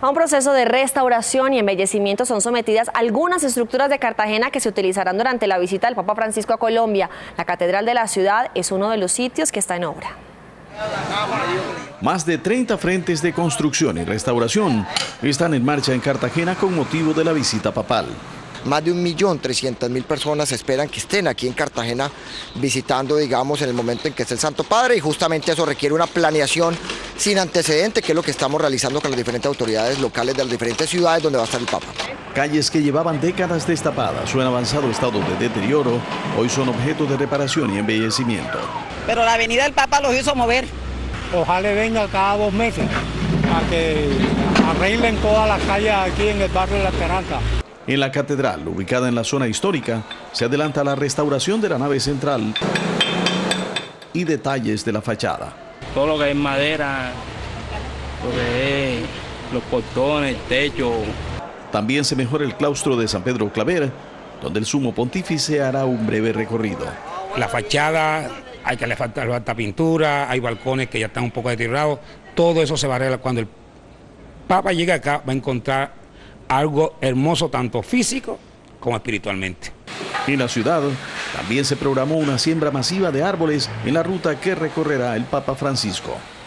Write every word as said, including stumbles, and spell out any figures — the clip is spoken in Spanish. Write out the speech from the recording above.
A un proceso de restauración y embellecimiento son sometidas algunas estructuras de Cartagena que se utilizarán durante la visita del Papa Francisco a Colombia. La Catedral de la ciudad es uno de los sitios que está en obra. Más de treinta frentes de construcción y restauración están en marcha en Cartagena con motivo de la visita papal. Más de un millón trescientas mil personas esperan que estén aquí en Cartagena visitando, digamos, en el momento en que esté el Santo Padre, y justamente eso requiere una planeación sin antecedente, que es lo que estamos realizando con las diferentes autoridades locales de las diferentes ciudades donde va a estar el Papa. Calles que llevaban décadas destapadas o en avanzado estado de deterioro, hoy son objeto de reparación y embellecimiento. Pero la avenida del Papa los hizo mover. Ojalá venga cada dos meses a que arreglen todas las calles aquí en el barrio de La Esperanza. En la catedral, ubicada en la zona histórica, se adelanta la restauración de la nave central y detalles de la fachada. Todo lo que es madera, lo que es los portones, el techo. También se mejora el claustro de San Pedro Claver, donde el sumo pontífice hará un breve recorrido. La fachada, hay que le falta, le falta pintura, hay balcones que ya están un poco deteriorados. Todo eso se va a arreglar. Cuando el Papa llegue acá, va a encontrar algo hermoso tanto físico como espiritualmente. En la ciudad también se programó una siembra masiva de árboles en la ruta que recorrerá el Papa Francisco.